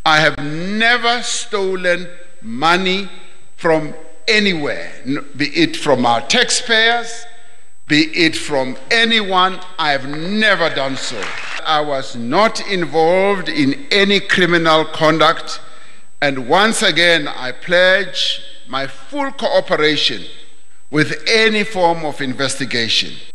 I have never stolen money from anywhere, be it from our taxpayers, be it from anyone. I have never done so. I was not involved in any criminal conduct, and once again I pledge my full cooperation with any form of investigation.